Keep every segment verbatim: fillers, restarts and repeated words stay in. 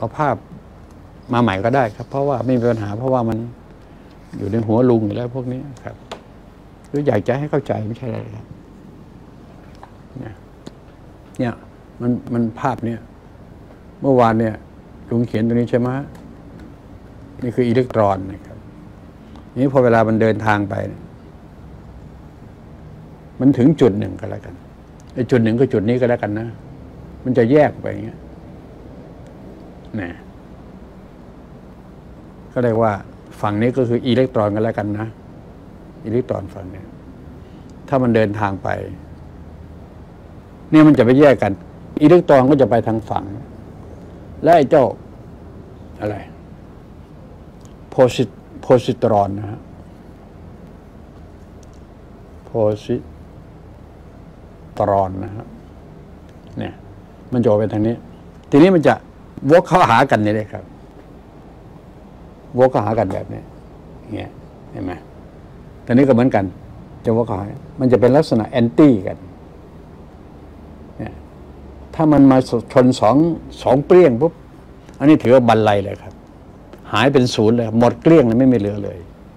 เอาภาพมาใหม่ก็ได้ครับเพราะว่าไม่มีปัญหาเพราะว่ามันอยู่ในหัวลุงอยู่แล้วพวกนี้ครับหรืออยากจะให้เข้าใจไม่ใช่อะไรครับเนี่ยเนี่ยมันมันภาพเนี่ยเมื่อวานเนี่ยลุงเขียนตรงนี้ใช่ไหมนี่คืออิเล็กตรอนนะครับนี้พอเวลามันเดินทางไปมันถึงจุดหนึ่งก็แล้วกันไอ้จุดหนึ่งก็จุดนี้ก็แล้วกันนะมันจะแยกไปอย่างเงี้ยนะก็เรียกว่าฝั่งนี้ก็คืออิเล็กตรอนกันแล้วกันนะอิเล็กตรอนฝั่งนี้ถ้ามันเดินทางไปเนี่ยมันจะไปแยกกันอิเล็กตรอนก็จะไปทางฝั่งและไอ้เจ้าอะไรโพซิโพซิตรอนนะฮะโพซิตรอนนะฮะเนี่ยมันจะไปทางนี้ทีนี้มันจะวกเข้าหากันนี่เลยครับวกเข้าหากันแบบนี้เงี้ยเห็นไหมตอนนี้ก็เหมือนกันจะวกเข้าหามันจะเป็นลักษณะแอนตี้กันเนี่ยถ้ามันมาชนสองสองเปรี้ยงปุ๊บอันนี้ถือว่าบรรลัยเลยครับหายเป็นศูนย์เลยหมดเกลี้ยงเลยไม่มีเหลือเลย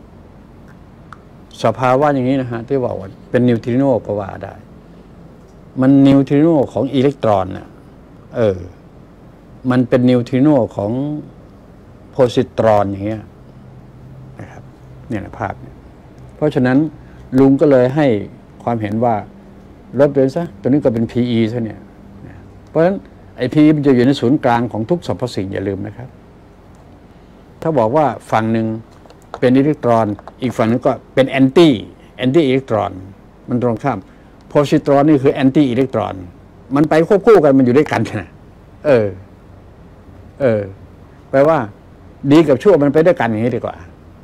สภาวะอย่างนี้นะฮะที่บอกว่าเป็นนิวทริโนก็ว่าได้มันนิวทริโนของอิเล็กตรอนน่ะเออมันเป็นนิวทริโนของโพซิตรอนอย่างเงี้ยนะครับเนี่ยนะภาพเนี่ยเพราะฉะนั้นลุงก็เลยให้ความเห็นว่าลบเลยซะตัวนี้ก็เป็น พี อี ซะเนี่ยเพราะฉะนั้นไอ้ พี อี มันจะอยู่ในศูนย์กลางของทุกสรรพสิ่งอย่าลืมนะครับถ้าบอกว่าฝั่งหนึ่งเป็นอิเล็กตรอนอีกฝั่งนึงก็เป็นแอนตี้แอนตี้อิเล็กตรอนมันตรงข้ามโพซิตรอนนี่คือแอนตี้อิเล็กตรอนมันไปควบคู่กันมันอยู่ด้วยกันนะเออเออแปลว่าดีกับชั่วมันไปด้วยกันอย่างนี้ดีกว่า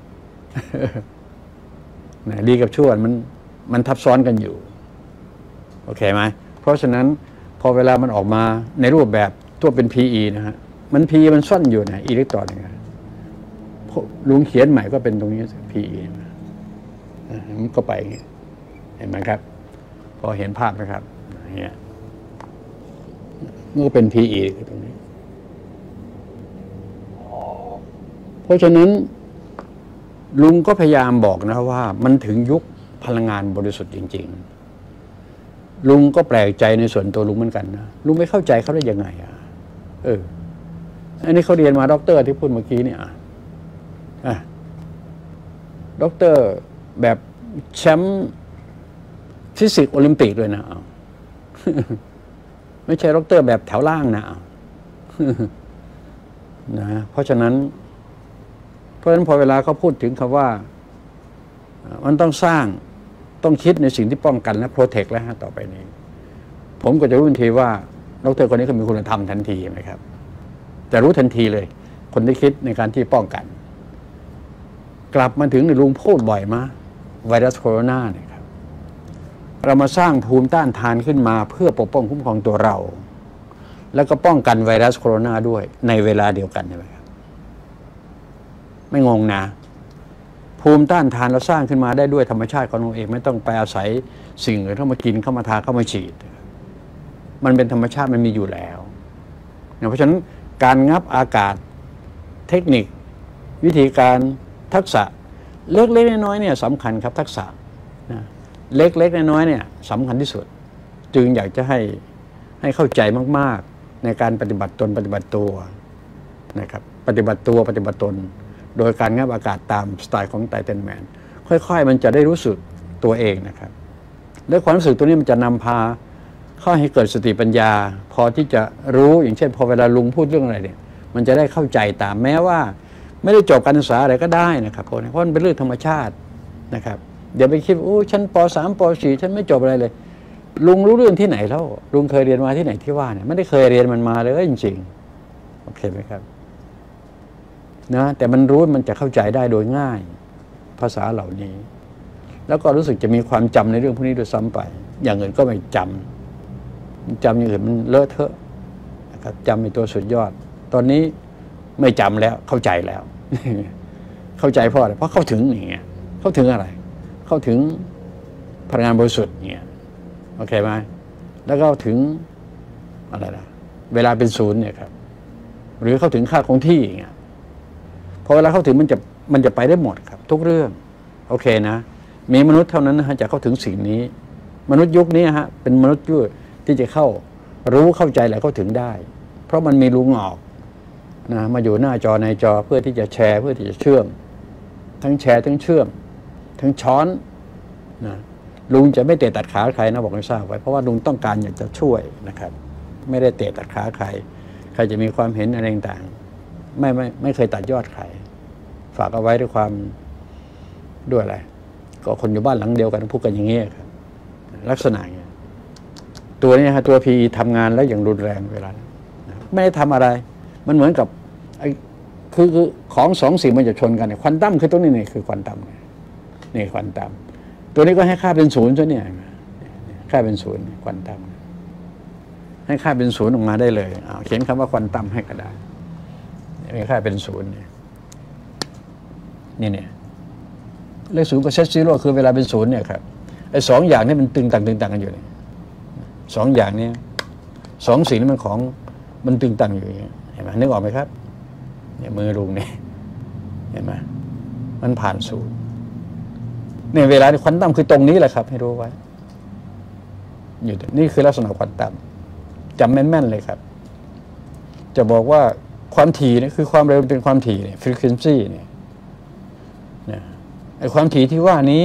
นะดีกับชั่วมันมันทับซ้อนกันอยู่โอเคไหมเพราะฉะนั้นพอเวลามันออกมาในรูปแบบตัวเป็น พี อี นะฮะมัน พี มันซ่อนอยู่ในอิเล็กตรอนอย่างเงี้ยลุงเขียนใหม่ก็เป็นตรงนี้ พี อี มันก็ไปอย่างเงี้ยเห็นไหมครับพอเห็นภาพนะครับอย่างเงี้ยมันก็เป็น พี อี ตรงนี้เพราะฉะนั้นลุงก็พยายามบอกนะว่ามันถึงยุคพลังงานบริสุทธิ์จริงๆลุงก็แปลกใจในส่วนตัวลุงเหมือนกันนะลุงไม่เข้าใจเขาได้ยังไงอ่ะเอออันนี้เขาเรียนมาด็อกเตอร์ที่พูดเมื่อกี้เนี่ยอ่ะด็อกเตอร์แบบแชมป์ฟิสิกส์โอลิมปิกด้วยนะเอาไม่ใช่ด็อกเตอร์แบบแถวล่างนะเอานะเพราะฉะนั้นเพราะฉะนั้นพอเวลาเขาพูดถึงคำว่ามันต้องสร้างต้องคิดในสิ่งที่ป้องกันและโปรเทคแล้วฮะต่อไปนี้ผมก็จะรู้ทันทีว่าดร.คนนี้เขามีคุณธรรมทันทีไหมครับจะรู้ทันทีเลยคนที่คิดในการที่ป้องกันกลับมาถึงในลุงพูดบ่อยมาไวรัสโคโรนาเนี่ยครับเรามาสร้างภูมิต้านทานขึ้นมาเพื่อปกป้องคุ้มครองตัวเราแล้วก็ป้องกันไวรัสโคโรนาด้วยในเวลาเดียวกันใช่ไหมครับไม่งงนะภูมิต้านทานเราสร้างขึ้นมาได้ด้วยธรรมชาติของเราเองไม่ต้องไปอาศัยสิ่งอื่นเข้ามากินเข้ามาทาเข้ามาฉีดมันเป็นธรรมชาติมันมีอยู่แล้วเพราะฉะนั้นการงับอากาศเทคนิควิธีการทักษะเล็กๆน้อยๆเนี่ยสำคัญครับทักษะนะเล็กๆน้อยๆเนี่ยสำคัญที่สุดจึงอยากจะให้ให้เข้าใจมากๆในการปฏิบัติตนปฏิบัติตัวนะครับปฏิบัติตัวปฏิบัติตนโดยการงับอากาศตามสไตล์ของไททันแมนค่อยๆมันจะได้รู้สึกตัวเองนะครับและความรู้สึกตัวนี้มันจะนำพาเข้าให้เกิดสติปัญญาพอที่จะรู้อย่างเช่นพอเวลาลุงพูดเรื่องอะไรเนี่ยมันจะได้เข้าใจตามแม้ว่าไม่ได้จบการศึกษาอะไรก็ได้นะครับเพราะมันเป็นเรื่องธรรมชาตินะครับเดี๋ยวไปคิดโอ้ฉันป.สาม ป.สี่ ฉันไม่จบอะไรเลยลุงรู้เรื่องที่ไหนแล้วลุงเคยเรียนมาที่ไหนที่ว่าเนี่ยไม่ได้เคยเรียนมันมาเลยจริงๆโอเคไหมครับนะแต่มันรู้มันจะเข้าใจได้โดยง่ายภาษาเหล่านี้แล้วก็รู้สึกจะมีความจำในเรื่องพวกนี้โดยซ้ำไปอย่างอื่นก็ไม่จำจำอย่างอื่นมันเลอะเทอะนะครับจำเป็นตัวสุดยอดตอนนี้ไม่จำแล้วเข้าใจแล้วเข้าใจเพราะอะไรเพราะเข้าถึงอย่างเงี้ยเข้าถึงอะไรเข้าถึงพลังงานบริสุทธิ์เงี้ยโอเคไหมแล้วก็ถึงอะไรล่ะเวลาเป็นศูนย์เนี่ยครับหรือเข้าถึงค่าคงที่อย่างเงี้ยพอเวลาเข้าถึงมันจะมันจะไปได้หมดครับทุกเรื่องโอเคนะมีมนุษย์เท่านั้นนะฮะจะเข้าถึงสิ่งนี้มนุษย์ยุคนี้ฮะเป็นมนุษย์ยุคที่จะเข้ารู้เข้าใจและเข้าถึงได้เพราะมันมีรูงอกนะมาอยู่หน้าจอในจอเพื่อที่จะแชร์เพื่อที่จะเชื่อมทั้งแชร์ทั้งเชื่อมทั้งช้อนนะลุงจะไม่เตะตัดขาใครนะบอกให้ทราบไว้เพราะว่าลุงต้องการอยากจะช่วยนะครับไม่ได้เตะตัดขาใครใครจะมีความเห็นอะไรต่างๆไม่ไม่ไม่เคยตัดยอดใครฝากเอาไว้ด้วยความด้วยอะไรก็คนอยู่บ้านหลังเดียวกันพูดกันอย่างนี้ครับลักษณะอย่างนี้ตัวนี้ฮะตัว พี อี ทำงานแล้วอย่างรุนแรงเวลาไม่ได้ทำอะไรมันเหมือนกับไอ้คือคือของสองสิ่งมันจะชนกันเนี่ยควอนตัมคือตัวนี้นี่คือควอนตัมนี่ควอนตัมตัวนี้ก็ให้ค่าเป็นศูนย์ซะเนี่ยค่าเป็นศูนย์ควอนตัมให้ค่าเป็นศูนย์ออกมาได้เลยเขียนคำว่าควอนตัมให้ก็ได้มีค่าเป็นศูนย์เนี่ยนี่เนี่ยเลขศูนย์กับเซตซีโร่คือเวลาเป็นศูนย์เนี่ยครับไอ้สองอย่างนี้มันตึงต่างตึงต่างกันอยู่เนี่ยสองอย่างนี้สองสิ่งนี้มันของมันตึงต่างอยู่อย่างเงี้ยเห็นไหมนึกออกไหมครับเนี่ยมือลุงเนี่ยเห็นไหมมันผ่านศูนย์เนี่ยเวลาควอนตัมคือตรงนี้แหละครับให้รู้ไว้อยู่นี่คือลักษณะควอนตัมจำแม่นๆเลยครับจะบอกว่าความถี่นี่คือความเร็วเป็นความถี่เนี่ย frequency เนี่ยนะไอ้ความถี่ที่ว่านี้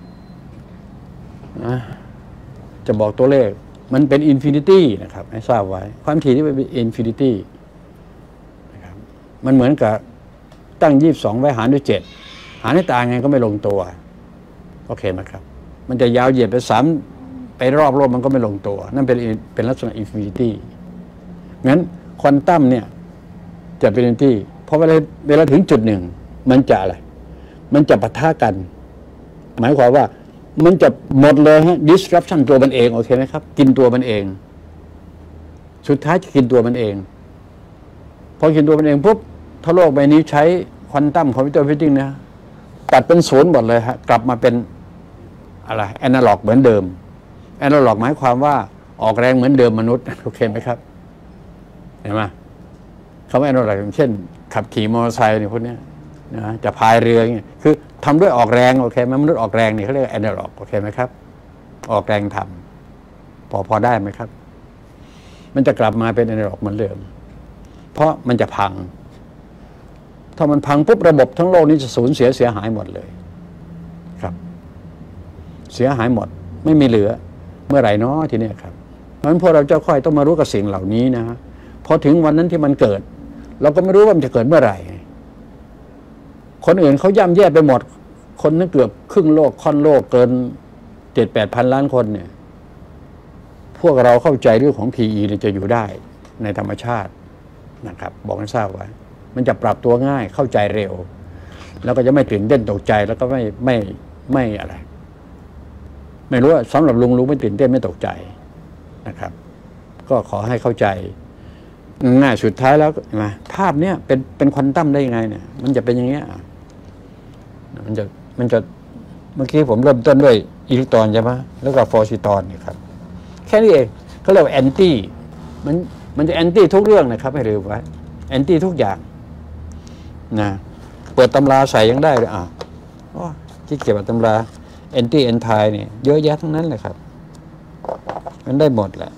นะจะบอกตัวเลขมันเป็นอินฟินิตี้นะครับให้ทราบไว้ความถี่ที่เป็นอินฟินิตี้นะครับมันเหมือนกับตั้งยี่สิบสองไว้หารด้วยเจ็ดหารด้วยตาไงก็ไม่ลงตัวโอเคไหมครับมันจะยาวเหยียดไปสามไปรอบโลกมันก็ไม่ลงตัวนั่นเป็นเป็นลักษณะอินฟินิตี้งั้นควอนตัมเนี่ยจะเป็นอินฟินิตี้เพราะเวลาเวลาถึงจุดหนึ่งมันจะอะไรมันจะปะทะกันหมายความว่ามันจะหมดเลยฮะ disruption ตัวมันเองโอเคไหมครับกินตัวมันเองสุดท้ายจะกินตัวมันเองพอกินตัวมันเองปุ๊บถ้าโลกใบนี้ใช้ควอนตัมคอมพิวเตอร์ฟิตติ้งนะตัดเป็นศูนย์หมดเลยฮะกลับมาเป็นอะไรแอนาล็อกเหมือนเดิมแอนาล็อกหมายความว่าออกแรงเหมือนเดิมมนุษย์โอเคไหมครับเห็นไหมคำว่าแอนาล็อกอย่างเช่นขับขี่มอเตอร์ไซค์เนี่ยพวกนี้นะจะพายเรือเนี่ยคือทำด้วยออกแรงโอเคไหมมนุษย์ออกแรงนี่เขาเรียกแอนาล็อกโอเคไหมครับออกแรงทำพอพอได้ไหมครับมันจะกลับมาเป็นแอนาล็อกเหมือนเดิมเพราะมันจะพังถ้ามันพังปุ๊บระบบทั้งโลกนี้จะสูญเสียเสียหายหมดเลยครับเสียหายหมดไม่มีเหลือเมื่อไหร่เนาะทีนี้ครับเพราะฉะนั้นพวกเราเจ้าค่อยต้องมารู้กับสิ่งเหล่านี้นะฮะพอถึงวันนั้นที่มันเกิดเราก็ไม่รู้ว่ามันจะเกิดเมื่อไหร่คนอื่นเขาย่ำแย่ไปหมดคนนึกเกือบครึ่งโลกค่อนโลกเกินเจ็ดแปดพันล้านคนเนี่ยพวกเราเข้าใจเรื่องของ พี อี เนี่ยจะอยู่ได้ในธรรมชาตินะครับบอกให้ทราบไว้มันจะปรับตัวง่ายเข้าใจเร็วแล้วก็จะไม่ตื่นเต้นตกใจแล้วก็ไม่ไม่ไม่อะไรไม่รู้ว่าสำหรับลุงลุงไม่ตื่นเต้นไม่ตกใจนะครับก็ขอให้เข้าใจง่ายสุดท้ายแล้วมาภาพเนี้ยเป็นเป็นควอนตัมได้ยังไงเนี่ยมันจะเป็นอย่างเงี้ยมันจะมันจะเมื่อกี้ผมเริ่มต้นด้วยอิเล็กตรอนใช่ไหมแล้วก็ฟอซิตรอนนี่ครับแค่นี้เองเขาเรียกว่าแอนตี้มันมันจะแอนตี้ทุกเรื่องนะครับให้ลืมไว้แอนตี้ทุกอย่างนะเปิดตำราใส่ยังได้เลยอ่ะที่เกี่ยวกับตำราแอนตี้แอนไทเนี่ยเยอะแยะทั้งนั้นเลยครับมันได้หมดแหละ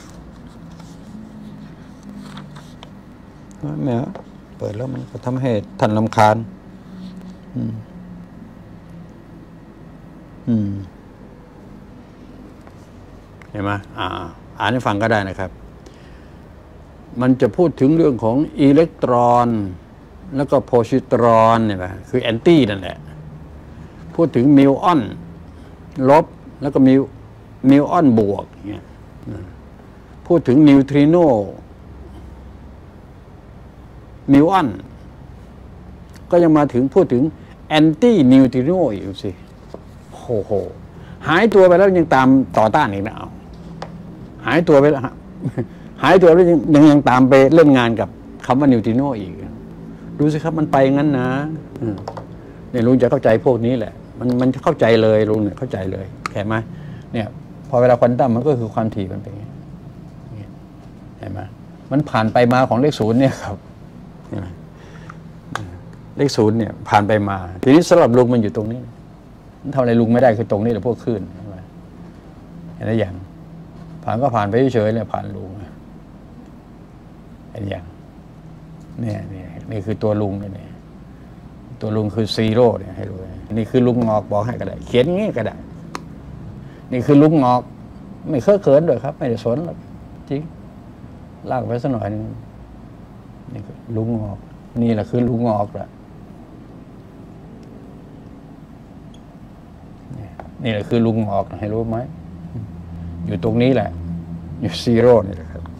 แม่เปิดแล้วมันก็ทำให้ท่านรำคาญอืมอืมเห็นไหมอ่าอ่านให้ฟังก็ได้นะครับมันจะพูดถึงเรื่องของอิเล็กตรอนแล้วก็โพซิตรอนเนี่ยนะคือแอนตี้นั่นแหละพูดถึงมิวออนลบแล้วก็มิวมิวออนบวกเนี่ยพูดถึงนิวทริโนมิวออนก็ยังมาถึงพูดถึงแอนตี้นิวทริโนอีกสิโอ้โหหายตัวไปแล้วยังตามต่อต้านอีกนะเอาหายตัวไปแล้วหายตัวแล้วยังยังยังตามไปเล่นงานกับคำว่านิวทริโนอีกดูสิครับมันไปงั้นนะเนี่ยลุงจะเข้าใจพวกนี้แหละมันมันเข้าใจเลยลุงเนี่ยเข้าใจเลยเห็นไหมเนี่ยพอเวลาควอนตัมมันก็คือความถี่มันเป็นอย่างนี้เห็นไหมมันผ่านไปมาของเลขศูนย์เนี่ยครับเลขศูนย์เนี่ยผ่านไปมาทีนี้สำหรับลุงมันอยู่ตรงนี้ทำอะไรลุงไม่ได้คือตรงนี้แหละพวกคลื่นเห็นไหมอย่างผ่านก็ผ่านไปเฉยๆเลยผ่านลุงเห็นอย่างเนี่ยนี่นี่คือตัวลุงเนี่ยตัวลุงคือซีโร่เนี่ยให้รู้นี่คือลุงงอกบอกให้ก็ได้เขียนอย่างนี้ก็ได้นี่คือลุงงอกไม่เคอะเขินด้วยครับไม่ได้สนหรอกจริงลากไปสักหน่อยนึงนี่คือลุงงอกนี่แหละคือลุงงอกละนี่แหละคือลุงงอกให้รู้ไหมอยู่ตรงนี้แหละอยู่ซีโร่นี่แหละครับ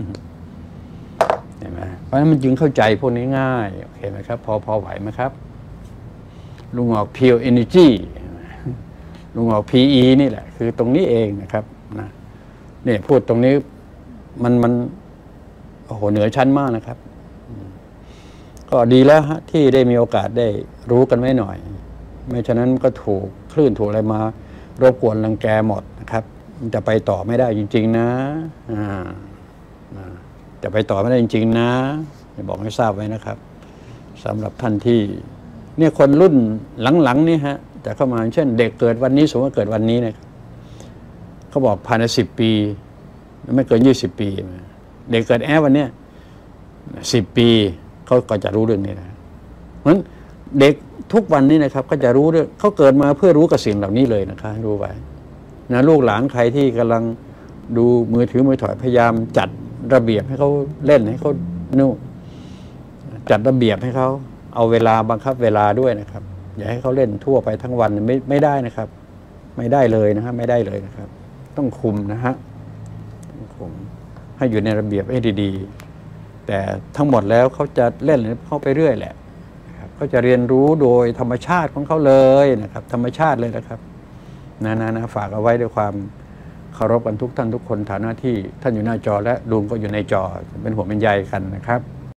เห็นไหมเพราะฉะนั้นมันจึงเข้าใจพวกนี้ง่ายโอเคไหมครับพอพอไหวไหมครับลุงงอก pure energy ลุงงอก พี อี นี่แหละคือตรงนี้เองนะครับนะเนี่ยพูดตรงนี้มันมันโอ้โหเหนือชั้นมากนะครับก็ดีแล้วฮะที่ได้มีโอกาสได้รู้กันไว้หน่อยไม่ฉะนั้นก็ถูกคลื่นถูกอะไรมารบกวนรังแกหมดนะครับมันจะไปต่อไม่ได้จริงๆนะอ่าจะไปต่อไม่ได้จริงๆนะบอกให้ทราบไว้นะครับสำหรับท่านที่เนี่ยคนรุ่นหลังๆนี่ฮะแต่เข้ามาเช่นเด็กเกิดวันนี้สมมติว่าเกิดวันนี้นะครับเขาบอกภายในสิบปีไม่เกินยี่สิบปีเด็กเกิดแอปวันเนี้ยสิบปีเขาก็จะรู้เรื่องนี้นะเพราะฉะนั้นเด็กทุกวันนี้นะครับก็จะรู้เรื่องเขาเกิดมาเพื่อรู้กับสิ่งเหล่านี้เลยนะคะรู้ไว้นะลูกหลานใครที่กำลังดูมือถือมือถอยพยายามจัดระเบียบให้เขาเล่นให้เขานู่จัดระเบียบให้เขาเอาเวลาบังคับเวลาด้วยนะครับอย่าให้เขาเล่นทั่วไปทั้งวันไม่ไม่ได้นะครับ ไม่ได้เลยนะฮะไม่ได้เลยนะครับต้องคุมนะฮะต้องคุมให้อยู่ในระเบียบให้ดีๆแต่ทั้งหมดแล้วเขาจะเล่นเข้าไปเรื่อยแหละเขาจะเรียนรู้โดยธรรมชาติของเขาเลยนะครับธรรมชาติเลยนะครับนะนะนะฝากเอาไว้ด้วยความเคารพกันทุกท่านทุกคนฐานะที่ท่านอยู่หน้าจอและลุงก็อยู่ในจอเป็นห่วงเป็นใยกันนะครับ